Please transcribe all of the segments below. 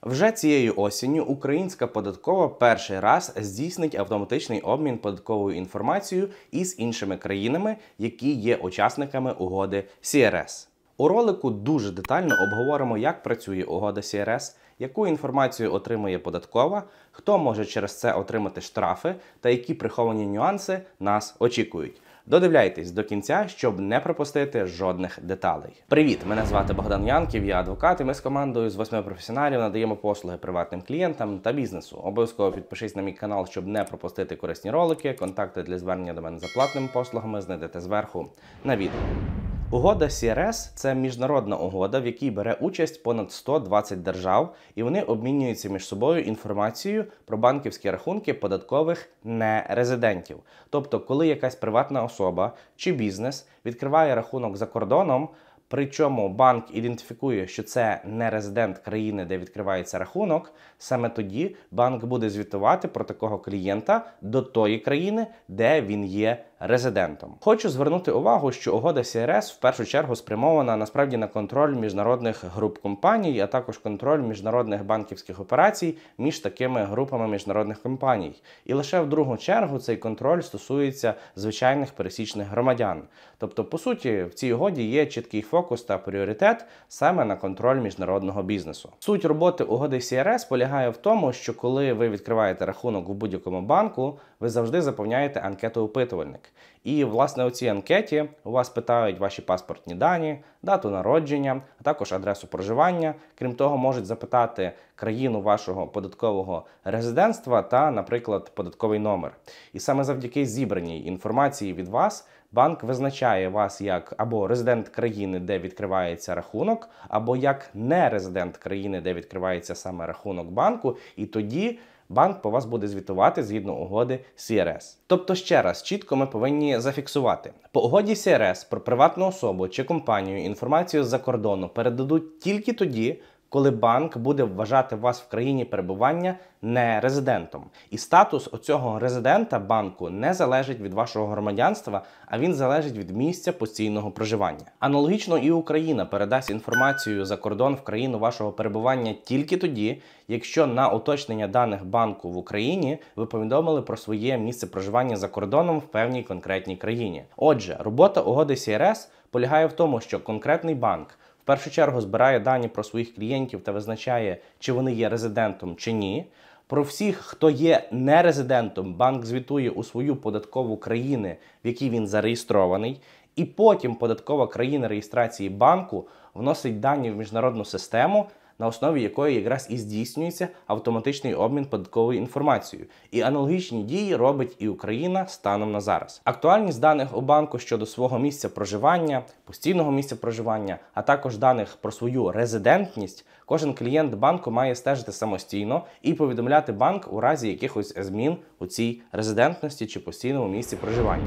Вже цією осінню українська податкова перший раз здійснить автоматичний обмін податковою інформацією із іншими країнами, які є учасниками угоди CRS. У ролику дуже детально обговоримо, як працює угода CRS, яку інформацію отримує податкова, хто може через це отримати штрафи та які приховані нюанси нас очікують. Додивляйтесь до кінця, щоб не пропустити жодних деталей. Привіт! Мене звати Богдан Янків, я адвокат, і ми з командою з 8 професіоналів надаємо послуги приватним клієнтам та бізнесу. Обов'язково підпишись на мій канал, щоб не пропустити корисні ролики. Контакти для звернення до мене за платними послугами знайдете зверху на відео. Угода CRS – це міжнародна угода, в якій бере участь понад 120 держав, і вони обмінюються між собою інформацією про банківські рахунки податкових нерезидентів. Тобто, коли якась приватна особа чи бізнес відкриває рахунок за кордоном, причому банк ідентифікує, що це не резидент країни, де відкривається рахунок, саме тоді банк буде звітувати про такого клієнта до тої країни, де він є резидентом. Хочу звернути увагу, що угода CRS в першу чергу спрямована насправді на контроль міжнародних груп компаній, а також контроль міжнародних банківських операцій між такими групами міжнародних компаній. І лише в другу чергу цей контроль стосується звичайних пересічних громадян. Тобто, по суті, в цій угоді є чіткий фокус та пріоритет саме на контроль міжнародного бізнесу. Суть роботи угоди CRS полягає в тому, що коли ви відкриваєте рахунок у будь-якому банку, ви завжди заповняєте анкету-опитувальник. І, власне, у цій анкеті у вас питають ваші паспортні дані, дату народження, а також адресу проживання. Крім того, можуть запитати країну вашого податкового резидентства та, наприклад, податковий номер. І саме завдяки зібраній інформації від вас банк визначає вас як або резидент країни, де відкривається рахунок, або як нерезидент країни, де відкривається саме рахунок банку, і тоді банк по вас буде звітувати згідно угоди CRS. Тобто, ще раз, чітко ми повинні зафіксувати. По угоді CRS про приватну особу чи компанію інформацію з-за кордону передадуть тільки тоді, коли банк буде вважати вас в країні перебування не резидентом. І статус оцього резидента банку не залежить від вашого громадянства, а він залежить від місця постійного проживання. Аналогічно і Україна передасть інформацію за кордон в країну вашого перебування тільки тоді, якщо на уточнення даних банку в Україні ви повідомили про своє місце проживання за кордоном в певній конкретній країні. Отже, робота угоди CRS полягає в тому, що конкретний банк в першу чергу збирає дані про своїх клієнтів та визначає, чи вони є резидентом чи ні. Про всіх, хто є нерезидентом, банк звітує у свою податкову країни, в якій він зареєстрований, і потім податкова країна реєстрації банку вносить дані в міжнародну систему, на основі якої якраз і здійснюється автоматичний обмін податковою інформацією. І аналогічні дії робить і Україна станом на зараз. Актуальність даних у банку щодо свого місця проживання, постійного місця проживання, а також даних про свою резидентність, кожен клієнт банку має стежити самостійно і повідомляти банк у разі якихось змін у цій резидентності чи постійному місці проживання.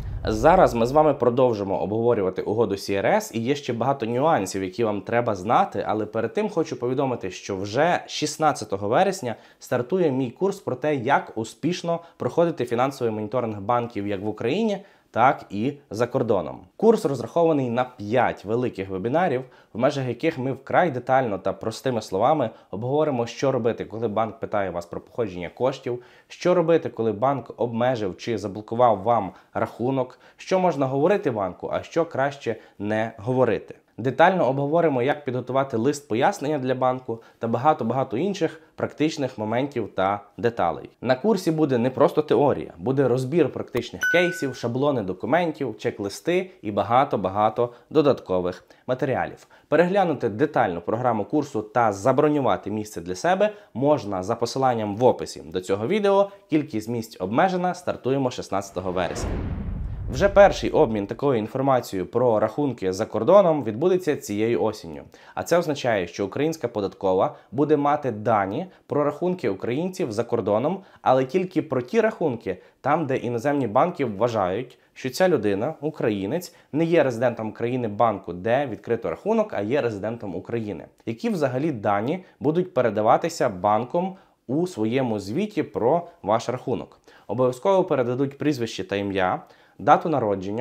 Зараз ми з вами продовжимо обговорювати угоду CRS, і є ще багато нюансів, які вам треба знати, але перед тим хочу повідомити, що вже 16 вересня стартує мій курс про те, як успішно проходити фінансовий моніторинг банків як в Україні, так і за кордоном. Курс розрахований на 5 великих вебінарів, в межах яких ми вкрай детально та простими словами обговоримо, що робити, коли банк питає вас про походження коштів, що робити, коли банк обмежив чи заблокував вам рахунок, що можна говорити банку, а що краще не говорити. Детально обговоримо, як підготувати лист пояснення для банку та багато-багато інших практичних моментів та деталей. На курсі буде не просто теорія, буде розбір практичних кейсів, шаблони документів, чек-листи і багато-багато додаткових матеріалів. Переглянути детальну програму курсу та забронювати місце для себе можна за посиланням в описі до цього відео. Кількість місць обмежена, стартуємо 16 вересня. Вже перший обмін такою інформацією про рахунки за кордоном відбудеться цією осінню. А це означає, що українська податкова буде мати дані про рахунки українців за кордоном, але тільки про ті рахунки, там, де іноземні банки вважають, що ця людина, українець, не є резидентом країни банку, де відкрито рахунок, а є резидентом України. Які взагалі дані будуть передаватися банком у своєму звіті про ваш рахунок? Обов'язково передадуть прізвище та ім'я, дату народження,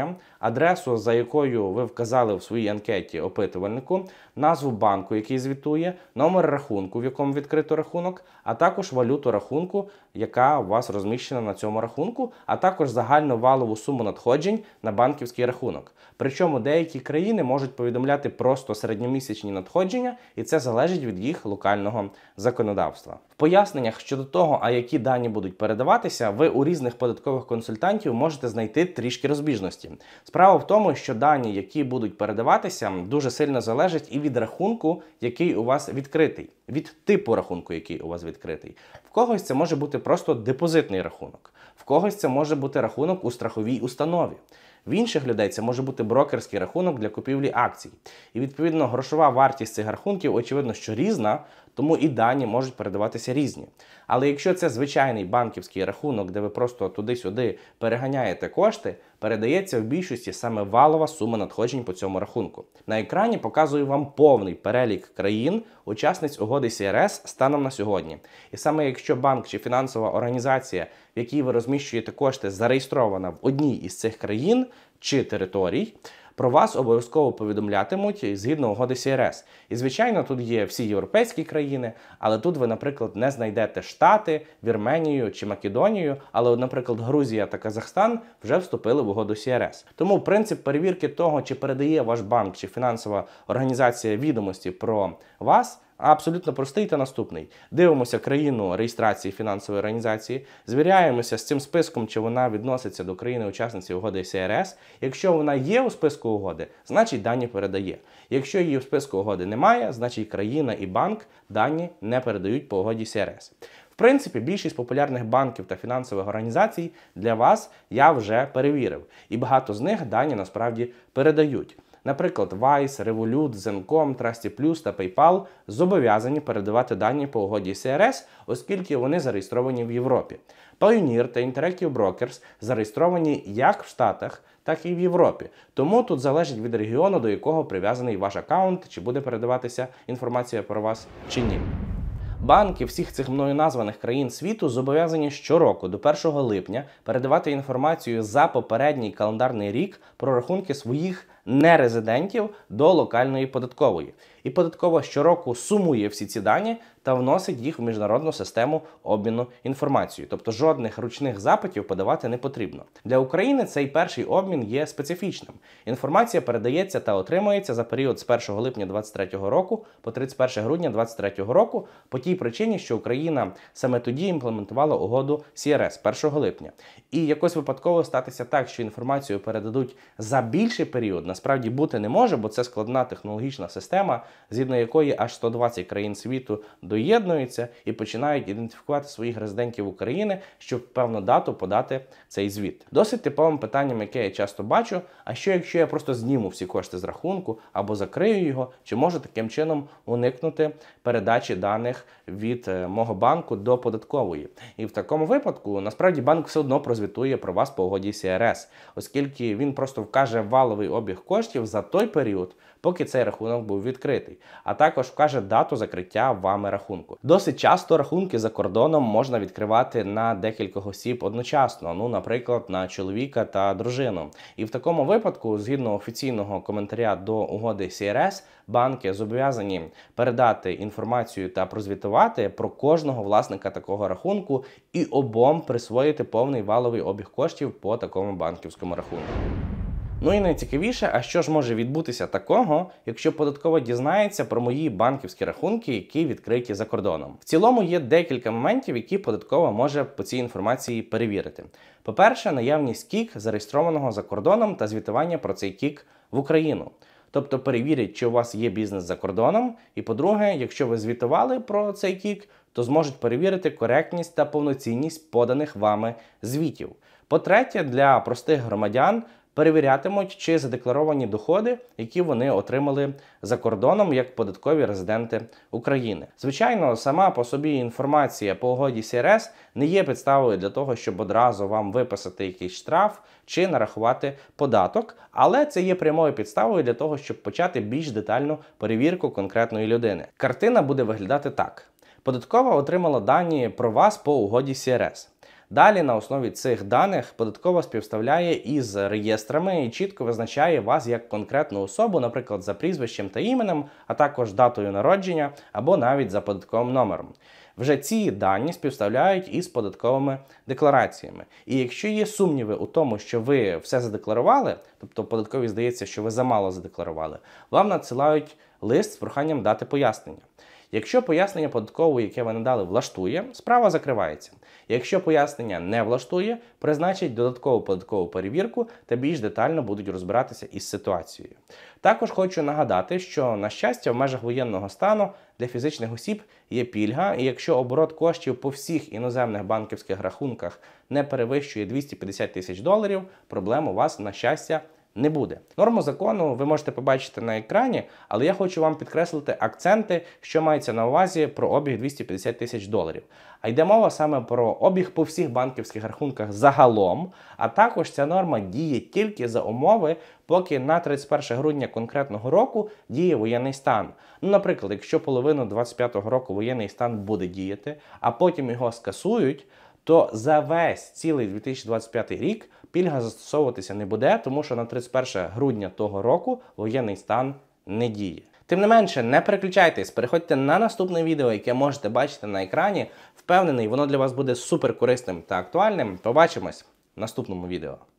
адресу, за якою ви вказали в своїй анкеті опитувальнику, назву банку, який звітує, номер рахунку, в якому відкрито рахунок, а також валюту рахунку, яка у вас розміщена на цьому рахунку, а також загальну валову суму надходжень на банківський рахунок. Причому деякі країни можуть повідомляти просто середньомісячні надходження, і це залежить від їх локального законодавства. В поясненнях щодо того, а які дані будуть передаватися, ви у різних податкових консультантів можете знайти трішки розбіжності. Справа в тому, що дані, які будуть передаватися, дуже сильно залежать і від рахунку, який у вас відкритий, від типу рахунку, який у вас відкритий. В когось це може бути просто депозитний рахунок, в когось це може бути рахунок у страховій установі. В інших людей це може бути брокерський рахунок для купівлі акцій. І, відповідно, грошова вартість цих рахунків, очевидно, що різна, тому і дані можуть передаватися різні. Але якщо це звичайний банківський рахунок, де ви просто туди-сюди переганяєте кошти, передається в більшості саме валова сума надходжень по цьому рахунку. На екрані показую вам повний перелік країн, учасниць угоди CRS станом на сьогодні. І саме якщо банк чи фінансова організація, в якій ви розміщуєте кошти, зареєстрована в одній із цих країн чи територій, про вас обов'язково повідомлятимуть згідно угоди CRS. І, звичайно, тут є всі європейські країни, але тут ви, наприклад, не знайдете Штати, Вірменію чи Македонію, але, наприклад, Грузія та Казахстан вже вступили в угоду CRS. Тому принцип перевірки того, чи передає ваш банк чи фінансова організація відомості про вас, абсолютно простий та наступний. Дивимося країну реєстрації фінансової організації, звіряємося з цим списком, чи вона відноситься до країни-учасниці угоди CRS. Якщо вона є у списку угоди, значить дані передає. Якщо її в списку угоди немає, значить країна і банк дані не передають по угоді CRS. В принципі, більшість популярних банків та фінансових організацій для вас я вже перевірив. І багато з них дані насправді передають. Наприклад, Wise, Revolut, Zenkom, Trusty+ та PayPal зобов'язані передавати дані по угоді CRS, оскільки вони зареєстровані в Європі. Payoneer та Interactive Brokers зареєстровані як в Штатах, так і в Європі. Тому тут залежить від регіону, до якого прив'язаний ваш аккаунт, чи буде передаватися інформація про вас, чи ні. Банки всіх цих мною названих країн світу зобов'язані щороку до 1 липня передавати інформацію за попередній календарний рік про рахунки своїх нерезидентів до локальної податкової. І податкова щороку сумує всі ці дані та вносить їх в міжнародну систему обміну інформацією. Тобто жодних ручних запитів подавати не потрібно. Для України цей перший обмін є специфічним. Інформація передається та отримується за період з 1 липня 2023 року по 31 грудня 2023 року по тій причині, що Україна саме тоді імплементувала угоду CRS 1 липня. І якось випадково статися так, що інформацію передадуть за більший період, насправді бути не може, бо це складна технологічна система, згідно якої аж 120 країн світу доєднуються і починають ідентифікувати своїх резидентів України, щоб в певну дату подати цей звіт. Досить типовим питанням, яке я часто бачу, а що якщо я просто зніму всі кошти з рахунку або закрию його, чи можу таким чином уникнути передачі даних від мого банку до податкової? І в такому випадку, насправді, банк все одно прозвітує про вас по угоді CRS, оскільки він просто вкаже валовий обіг коштів за той період, поки цей рахунок був відкритий, а також вкаже дату закриття вами рахунку. Досить часто рахунки за кордоном можна відкривати на декількох осіб одночасно, наприклад, на чоловіка та дружину. І в такому випадку, згідно офіційного коментаря до угоди CRS, банки зобов'язані передати інформацію та прозвітувати про кожного власника такого рахунку і обом присвоїти повний валовий обіг коштів по такому банківському рахунку. Ну і найцікавіше, а що ж може відбутися такого, якщо податкова дізнається про мої банківські рахунки, які відкриті за кордоном? В цілому є декілька моментів, які податкова може по цій інформації перевірити. По-перше, наявність КІК, зареєстрованого за кордоном, та звітування про цей КІК в Україну. Тобто перевірять, чи у вас є бізнес за кордоном, і по-друге, якщо ви звітували про цей КІК, то зможуть перевірити коректність та повноцінність поданих вами звітів. По-третє, для простих громадян перевірятимуть, чи задекларовані доходи, які вони отримали за кордоном як податкові резиденти України. Звичайно, сама по собі інформація по угоді CRS не є підставою для того, щоб одразу вам виписати якийсь штраф чи нарахувати податок, але це є прямою підставою для того, щоб почати більш детальну перевірку конкретної людини. Картина буде виглядати так. Податкова отримала дані про вас по угоді CRS. Далі на основі цих даних податкова співставляє із реєстрами і чітко визначає вас як конкретну особу, наприклад, за прізвищем та іменем, а також датою народження або навіть за податковим номером. Вже ці дані співставляють із податковими деклараціями. І якщо є сумніви у тому, що ви все задекларували, тобто податкові здається, що ви замало задекларували, вам надсилають лист з проханням дати пояснення. Якщо пояснення податкової, яке ви надали, влаштує, справа закривається. Якщо пояснення не влаштує, призначать додаткову податкову перевірку та більш детально будуть розбиратися із ситуацією. Також хочу нагадати, що, на щастя, в межах воєнного стану для фізичних осіб є пільга, і якщо оборот коштів по всіх іноземних банківських рахунках не перевищує 250 тисяч доларів, проблем у вас, на щастя, не буде. Норму закону ви можете побачити на екрані, але я хочу вам підкреслити акценти, що мається на увазі про обіг 250 тисяч доларів. А йде мова саме про обіг по всіх банківських рахунках загалом, а також ця норма діє тільки за умови, поки на 31 грудня конкретного року діє воєнний стан. Ну, наприклад, якщо половину 25-го року воєнний стан буде діяти, а потім його скасують, то за весь цілий 2025 рік пільга застосовуватися не буде, тому що на 31 грудня того року воєнний стан не діє. Тим не менше, не переключайтесь, переходьте на наступне відео, яке можете бачити на екрані. Впевнений, воно для вас буде супер корисним та актуальним. Побачимось в наступному відео.